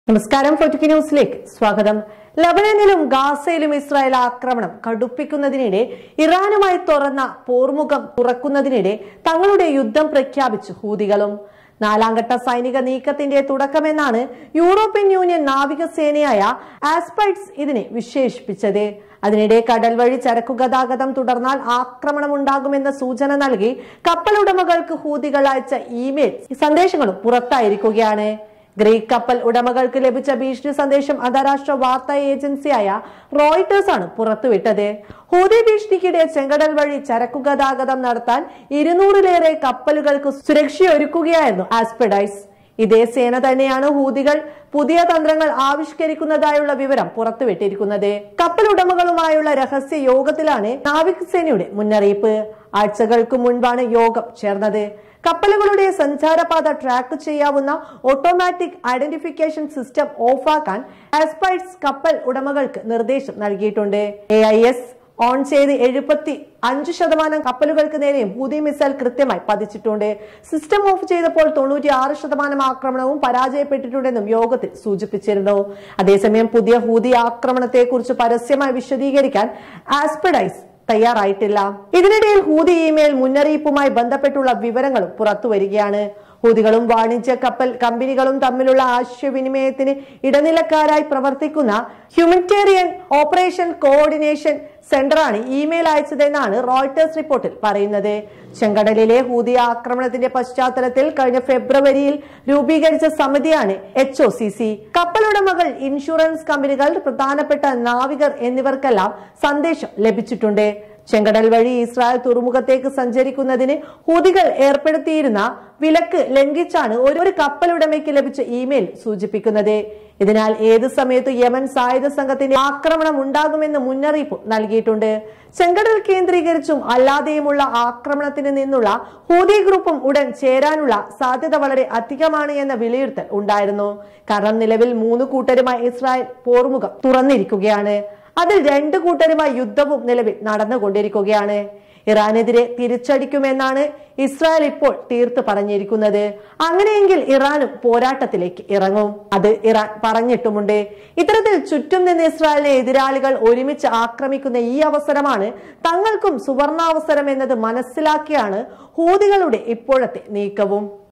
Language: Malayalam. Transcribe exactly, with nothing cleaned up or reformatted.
നമസ്കാരം. ഫോർട്ടിക്ക് ന്യൂസിലേക്ക് സ്വാഗതം. ലബനനിലും ഗാസയിലും ഇസ്രായേൽ ആക്രമണം കടുപ്പിക്കുന്നതിനിടെ ഇറാനുമായി തുറന്ന പോർമുഖം തുറക്കുന്നതിനിടെ തങ്ങളുടെ യുദ്ധം പ്രഖ്യാപിച്ചു ഹൂതികളും. നാലാംഘട്ട സൈനിക നീക്കത്തിന്റെ തുടക്കമെന്നാണ് യൂറോപ്യൻ യൂണിയൻ നാവികസേനയായ ആസ്പൈഡ്സ് ഇതിനെ വിശേഷിപ്പിച്ചത്. അതിനിടെ കടൽ വഴി ചരക്കു ഗതാഗതം തുടർന്നാൽ ആക്രമണമുണ്ടാകുമെന്ന സൂചന നൽകി കപ്പലുടമകൾക്ക് ഹൂതികൾ അയച്ച ഇമെയിൽ സന്ദേശങ്ങളും പുറത്തായിരിക്കുകയാണ്. ഗ്രീക്ക് കപ്പൽ ഉടമകൾക്ക് ലഭിച്ച ഭീഷണി സന്ദേശം അന്താരാഷ്ട്ര വാർത്താ ഏജൻസിയായ റോയിട്ടേഴ്സ് ആണ് പുറത്തുവിട്ടത്. ഹൂതി ഭീഷണിക്കിടെ ചെങ്കടൽ വഴി ചരക്കു ഗതാഗതം നടത്താൻ ഇരുന്നൂറിലേറെ കപ്പലുകൾക്ക് സുരക്ഷയൊരുക്കുകയായിരുന്നു ആസ്പെഡൈസ്. ഇതേ സേന തന്നെയാണ് ഹൂതികൾ പുതിയ തന്ത്രങ്ങൾ ആവിഷ്കരിക്കുന്നതായുള്ള വിവരം പുറത്തുവിട്ടിരിക്കുന്നത്. കപ്പൽ ഉടമകളുമായുള്ള രഹസ്യ യോഗത്തിലാണ് നാവികസേനയുടെ മുന്നറിയിപ്പ്. ആഴ്ചകൾക്ക് മുൻപാണ് യോഗം ചേർന്നത്. കപ്പലുകളുടെ സഞ്ചാരപാത ട്രാക്ക് ചെയ്യാവുന്ന ഓട്ടോമാറ്റിക് ഐഡന്റിഫിക്കേഷൻ സിസ്റ്റം ഓഫാക്കാൻ ആസ്പൈഡ്സ് കപ്പൽ ഉടമകൾക്ക് നിർദ്ദേശം നൽകിയിട്ടുണ്ട്. എ ഐ എസ് ഓൺ ചെയ്ത് എഴുപത്തി അഞ്ചു ശതമാനം കപ്പലുകൾക്ക് നേരെയും ഹൂതി മിസൈൽ കൃത്യമായി പതിച്ചിട്ടുണ്ട്. സിസ്റ്റം ഓഫ് ചെയ്തപ്പോൾ തൊണ്ണൂറ്റി ആറ് ശതമാനം ആക്രമണവും പരാജയപ്പെട്ടിട്ടുണ്ടെന്നും യോഗത്തിൽ സൂചിപ്പിച്ചിരുന്നു. അതേസമയം പുതിയ ഹൂതി ആക്രമണത്തെ കുറിച്ച് പരസ്യമായി വിശദീകരിക്കാൻ ആസ്പെഡൈസ് തയ്യാറായിട്ടില്ല. ഇതിനിടയിൽ ഹൂതി ഇമെയിൽ മുന്നറിയിപ്പുമായി ബന്ധപ്പെട്ടുള്ള വിവരങ്ങളും പുറത്തു വരികയാണ്. ഹൂതികളും വാണിജ്യ കപ്പൽ കമ്പനികളും തമ്മിലുള്ള ആശയവിനിമയത്തിന് ഇടനിലക്കാരായി പ്രവർത്തിക്കുന്ന ഹ്യൂമനിറ്റേറിയൻ ഓപ്പറേഷൻ കോർഡിനേഷൻ സെന്ററാണ് ഇമെയിൽ അയച്ചതെന്നാണ് റോയിട്ടേഴ്സ് റിപ്പോർട്ടിൽ പറയുന്നത്. ചെങ്കടലിലെ ഹൂതി ആക്രമണത്തിന്റെ പശ്ചാത്തലത്തിൽ കഴിഞ്ഞ ഫെബ്രുവരിയിൽ രൂപീകരിച്ച സമിതിയാണ് എച്ച് ഒ സി സി. കപ്പലുടമകൾ, ഇൻഷുറൻസ് കമ്പനികൾ, പ്രധാനപ്പെട്ട നാവികർ എന്നിവർക്കെല്ലാം സന്ദേശം ലഭിച്ചിട്ടുണ്ട്. ചെങ്കടൽ വഴി ഇസ്രായേൽ തുറമുഖത്തേക്ക് സഞ്ചരിക്കുന്നതിന് ഹൂതികൾ ഏർപ്പെടുത്തിയിരുന്ന വിലക്ക് ലംഘിച്ചാണ് ഒരു കപ്പലുടമയ്ക്ക് ലഭിച്ച ഇമെയിൽ സൂചിപ്പിക്കുന്നത്. ഇതിനാൽ ഏത് സമയത്തും യമൻ സായുധ സംഘത്തിന്റെ ആക്രമണം ഉണ്ടാകുമെന്ന് മുന്നറിയിപ്പ് നൽകിയിട്ടുണ്ട്. ചെങ്കടൽ കേന്ദ്രീകരിച്ചും അല്ലാതെയുമുള്ള ആക്രമണത്തിന് നിന്നുള്ള ഹൂതി ഗ്രൂപ്പും ഉടൻ ചേരാനുള്ള സാധ്യത വളരെ അധികമാണ് എന്ന വിലയിരുത്തൽ ഉണ്ടായിരുന്നു. കാരണം നിലവിൽ മൂന്ന് കൂട്ടരുമായി ഇസ്രായേൽ പോർമുഖം തുറന്നിരിക്കുകയാണ്. അതിൽ രണ്ടു കൂട്ടരുമായി യുദ്ധവും നിലവിൽ നടന്നുകൊണ്ടിരിക്കുകയാണ്. ഇറാനെതിരെ തിരിച്ചടിക്കുമെന്നാണ് ഇസ്രായേൽ ഇപ്പോൾ തീർത്ത് പറഞ്ഞിരിക്കുന്നത്. അങ്ങനെയെങ്കിൽ ഇറാനും പോരാട്ടത്തിലേക്ക് ഇറങ്ങും. അത് ഇറാൻ പറഞ്ഞിട്ടുമുണ്ട്. ഇത്തരത്തിൽ ചുറ്റും നിന്ന് ഇസ്രായേലിനെ എതിരാളികൾ ഒരുമിച്ച് ആക്രമിക്കുന്ന ഈ അവസരമാണ് തങ്ങൾക്കും സുവർണാവസരം എന്നത് മനസ്സിലാക്കിയാണ് ഹൂതികളുടെ ഇപ്പോഴത്തെ നീക്കവും.